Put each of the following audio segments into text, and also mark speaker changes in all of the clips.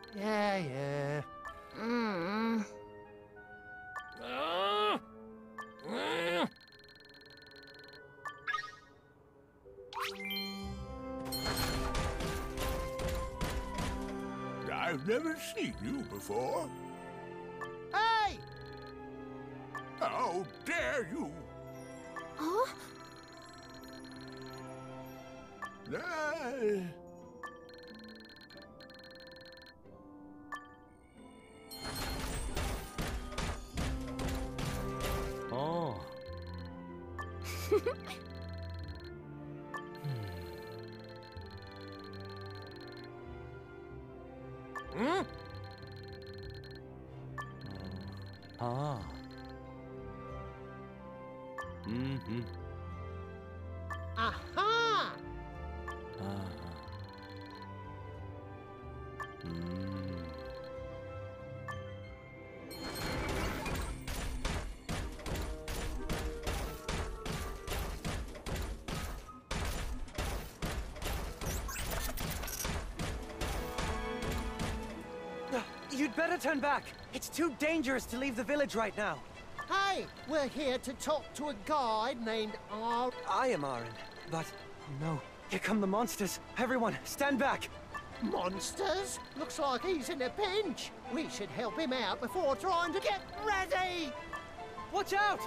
Speaker 1: Yeah.
Speaker 2: I've never seen you before.
Speaker 1: Hey!
Speaker 2: How dare you!
Speaker 3: Huh?
Speaker 4: Oh. Ah.
Speaker 1: Aha!
Speaker 5: You'd better turn back. It's too dangerous to leave the village right now.
Speaker 1: Hey, we're here to talk to a guy named Ar...
Speaker 5: I am Aaron, but no. Here come the monsters. Everyone, stand back.
Speaker 1: Monsters? Looks like he's in a pinch. We should help him out before trying to get ready.
Speaker 5: Watch out!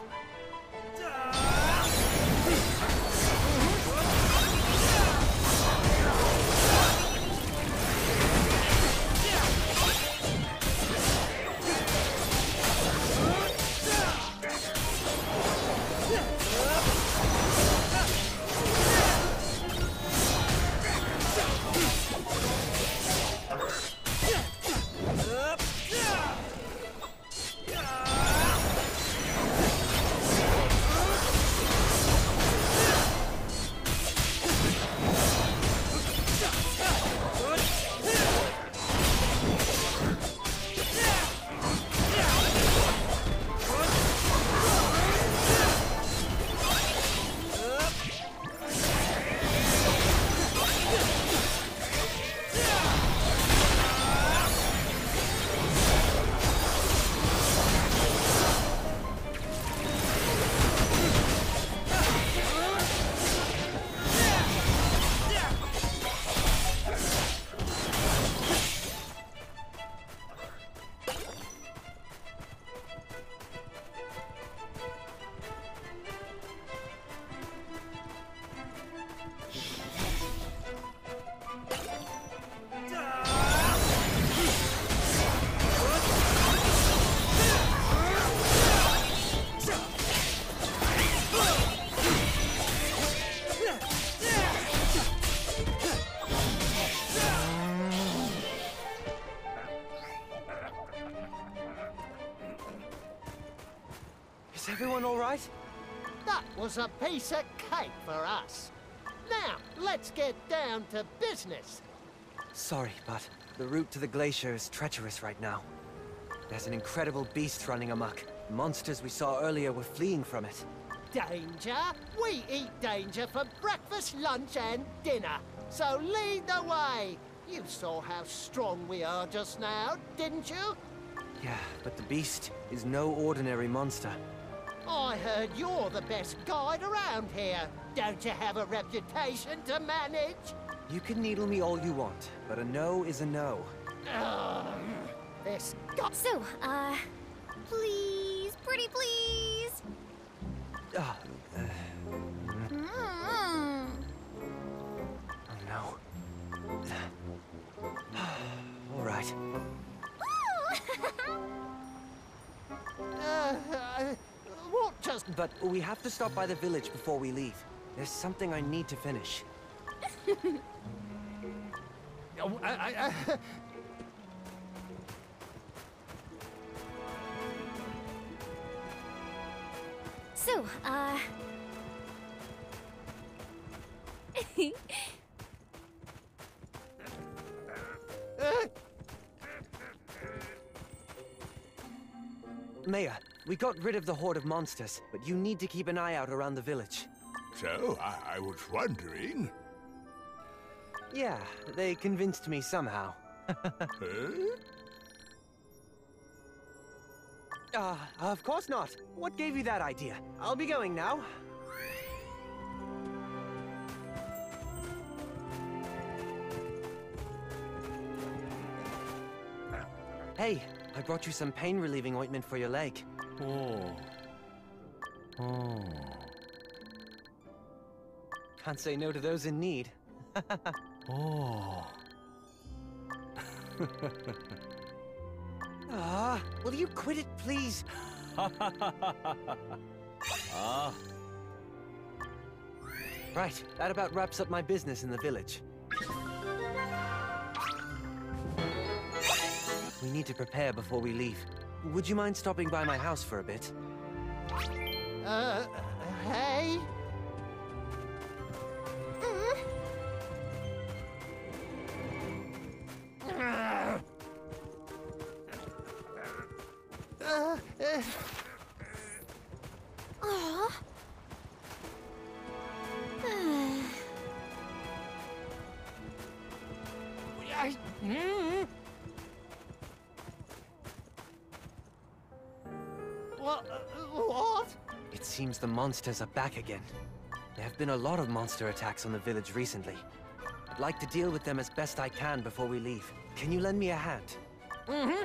Speaker 5: Is everyone all right?
Speaker 1: That was a piece of cake for us. Now, let's get down to business.
Speaker 5: Sorry, but the route to the glacier is treacherous right now. There's an incredible beast running amok. The monsters we saw earlier were fleeing from it.
Speaker 1: Danger? We eat danger for breakfast, lunch, and dinner. So lead the way. You saw how strong we are just now, didn't you?
Speaker 5: Yeah, but the beast is no ordinary monster.
Speaker 1: I heard you're the best guide around here. Don't you have a reputation to manage?
Speaker 5: You can needle me all you want, but a no is a no.
Speaker 1: This guy...
Speaker 3: So, please, pretty please.
Speaker 5: Oh no. All right.
Speaker 1: What just...
Speaker 5: But we have to stop by the village before we leave. There's something I need to finish.
Speaker 3: So,
Speaker 5: Maya, we got rid of the horde of monsters, but you need to keep an eye out around the village.
Speaker 2: So, I was wondering...
Speaker 5: Yeah, they convinced me somehow. Of course not. What gave you that idea? I'll be going now. Hey, I brought you some pain-relieving ointment for your leg.
Speaker 4: Oh. Oh.
Speaker 5: Can't say no to those in need.
Speaker 4: Oh.
Speaker 5: Will you quit it, please?
Speaker 4: Ah.
Speaker 5: Right, that about wraps up my business in the village. We need to prepare before we leave. Would you mind stopping by my house for a bit?
Speaker 1: Hey? What?
Speaker 5: It seems the monsters are back again. There have been a lot of monster attacks on the village recently. I'd like to deal with them as best I can before we leave. Can you lend me a hand?
Speaker 1: Mm-hmm.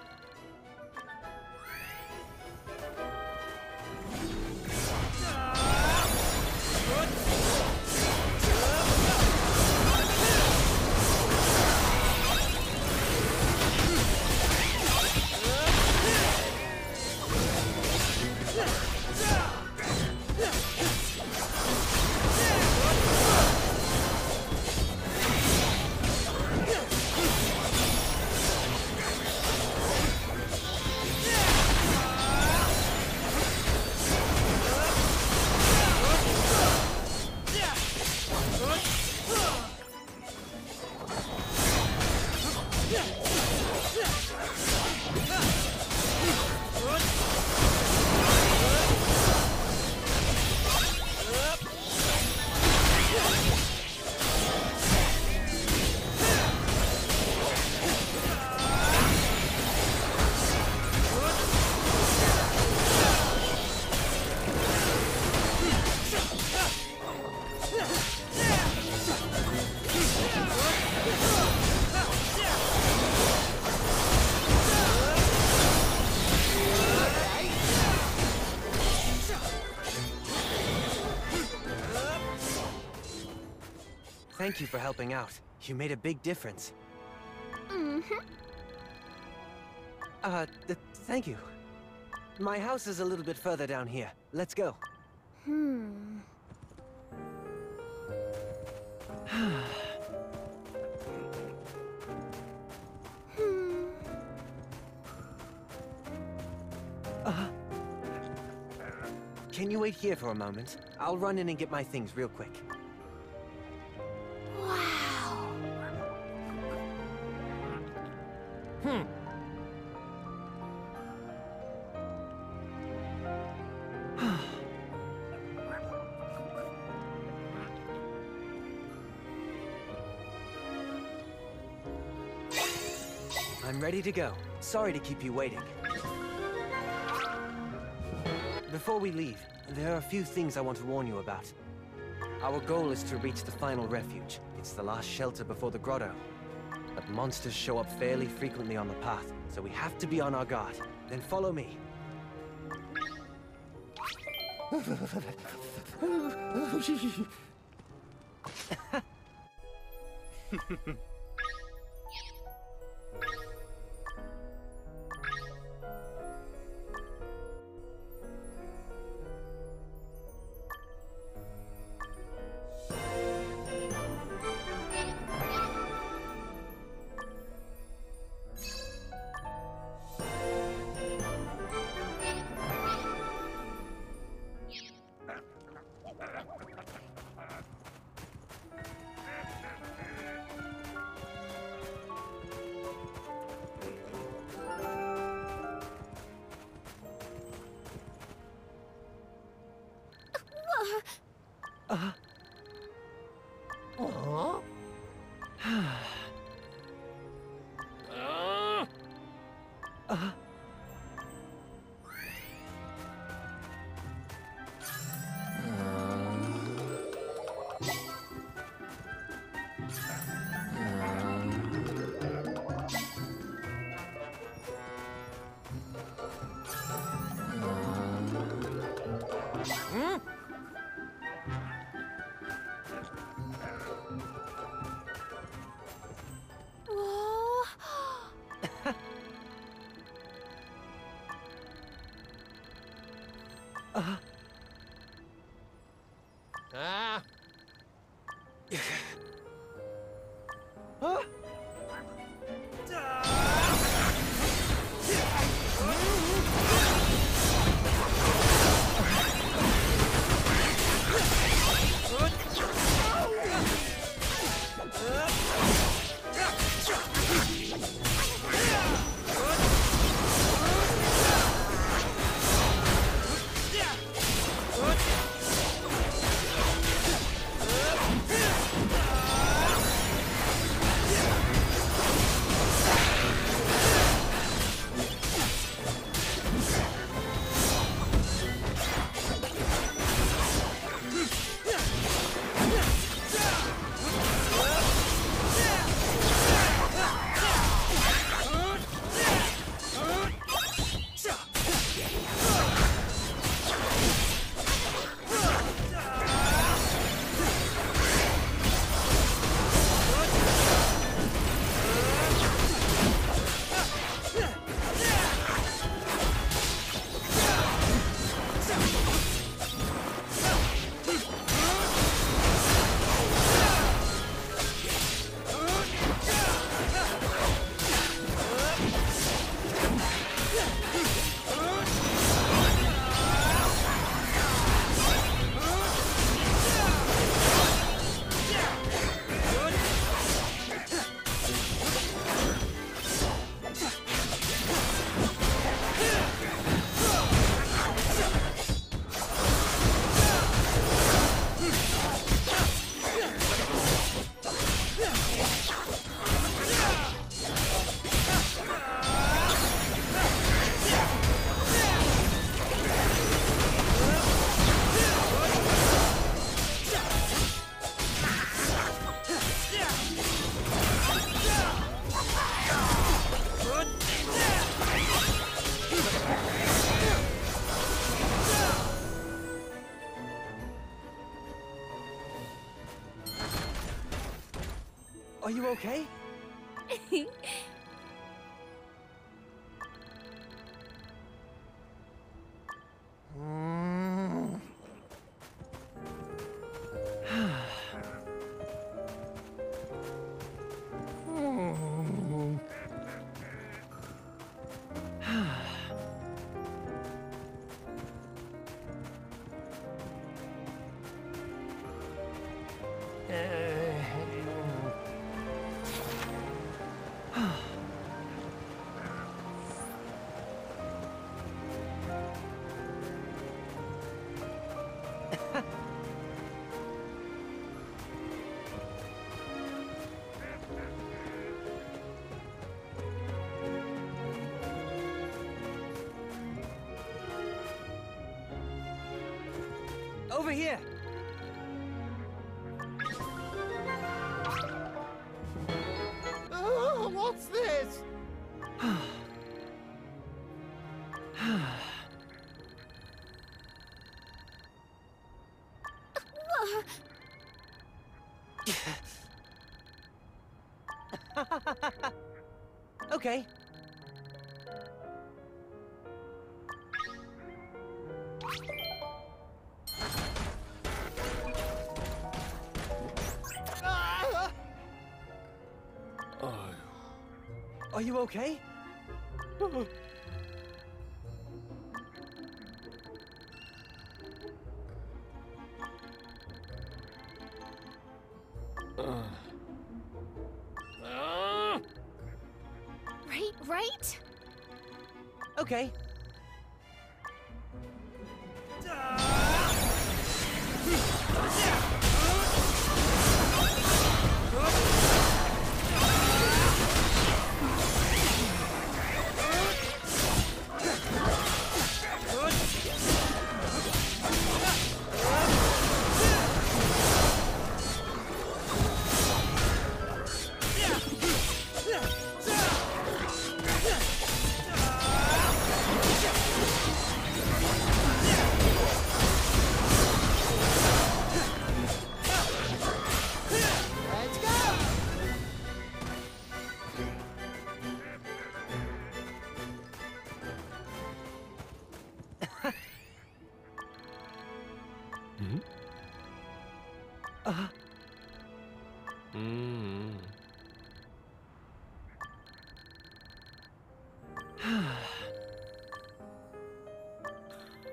Speaker 5: Thank you for helping out. You made a big difference. Thank you. My house is a little bit further down here. Let's go. Can you wait here for a moment? I'll run in and get my things real quick.
Speaker 3: Wow.
Speaker 5: I'm ready to go. Sorry to keep you waiting. Before we leave, there are a few things I want to warn you about. Our goal is to reach the final refuge. It's the last shelter before the grotto. But monsters show up fairly frequently on the path, so we have to be on our guard. Then follow me. Huh? Are you okay? Over here!
Speaker 1: Oh, what's this?
Speaker 5: Okay. Are you okay?
Speaker 3: Right?
Speaker 5: Okay.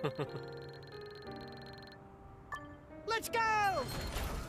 Speaker 1: Let's go!